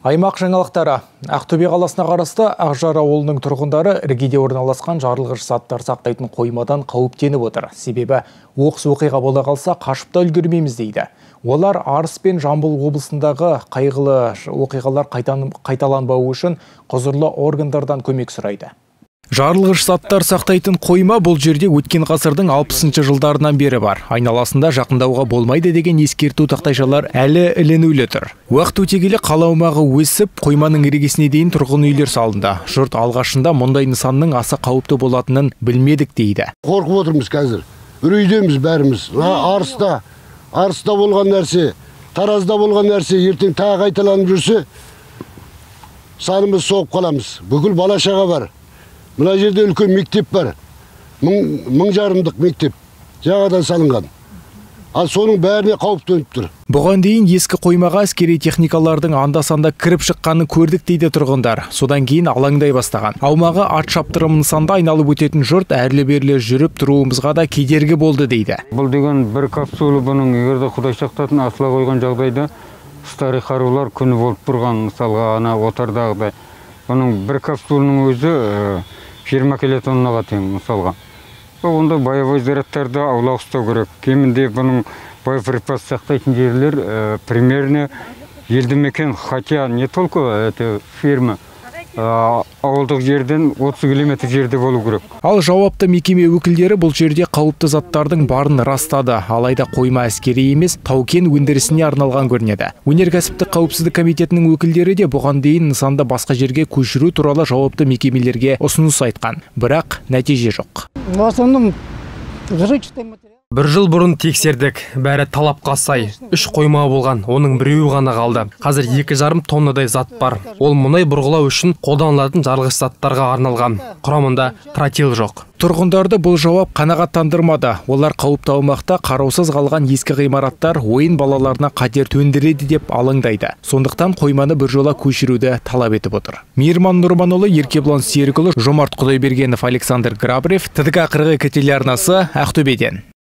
Аймақ жаңалықтары. Ақтөбе қаласына қарасты Ақжар ауылының тұрғындары іргеде орналасқан жарылғыш заттар сақтайтын қоймадан қауіптеніп отыр. Себебі оқыс оқиға бола қалса қашып та үлгермейміз дейді. Олар Арыс пен Жамбыл облысындағы қайғылы оқиғалар қайталанбауы үшін құзырлы органдардан көмек сұрайды. Жарылғыш заттар сақтайтын қойма бұл жерде өткен ғасырдың 60-шы жылдарынан бері бар. Айналасында жақындауға болмайды деген ескерту тақтайшалар әлі ілінулі тұр. Уақыт өте келе қала аумағы өсіп, қойманың іргесіне дейін тұрғын үйлер салынды. Жұрт алғашында мұндай нысанның аса қауіпті болатынын білмедік дейді. Қорқып отырмыз қазір. Үрейдеміз бәріміз. Арыста болған нәрсе, Таразда болған нәрсе ертең тағы қайталанып жүрсе, санымыз соғып қаламыз. Бүкіл бала шаға бар. Мына жерде үлкен мектеп бар. 1000 жарымдық мектеп. Жаңадан салынған. Ал соның бәріне қауіп төніп тұр. Бұған дейін ескі қоймаға әскери техникалардың анда-санда кіріп шыққанын көрдік дейді тұрғындар. Содан кейін алаңдай бастаған. Аумағы ат шаптырым нысанда айналып өтетін жұрт әрлі-берлі жүріп тұруымызға да кедергі болды дейді. Бұл деген бір капсулы, бұның егерде Құдай сақтатын асыла қойған жағдайда старый қарулар күні болып тұрған, мысалға ана отардағыдай. Бұның бір капсулының өзі 20 килотоннаға тең, мысалға. Онда боевой зарядтарды аулақ ұстау керек. Кемінде бұның боеприпас сақтайтын жерлер примерно елді мекен, хотя не только это фирма, ауылдық жерден 30 километр жерде болу керек. Ал жауапты мекеме өкілдері бұл жерде қауіпті заттардың барын растады. Алайда қойма әскери емес, тау-кен өндірісіне арналған көрінеді. Өнеркәсіптік қауіпсіздік комитетінің өкілдері де бұған дейін нысанды басқа жерге көшіру туралы жауапты мекемелерге ұсыныс айтқан. Бірақ нәтиже жоқ. Бір жыл бұрын тексердік, бәрі талапқа сай. 3 қойма болған, оның біреуі ғана қалды. Қазір 2,5 тоннадай зат бар. Ол мұнай бұрғылау үшін қолданылатын жарылғыш заттарға арналған. Құрамында тротил жоқ. Тұрғындарды бұл жауап қанағаттандырмады. Олар қауіпті аумақта қараусыз қалған ескі ғимараттар ойын балаларына қатер төндіреді деп алаңдайды. Сондықтан қойманы біржола көшіруді талап етіп отыр. Мейірман Нұрманұлы, Еркебұлан Серікұлы, Жомарт Құдайбергенов, Александр Грабарев, ТДК 42 телеарнасы, Ақтөбеден.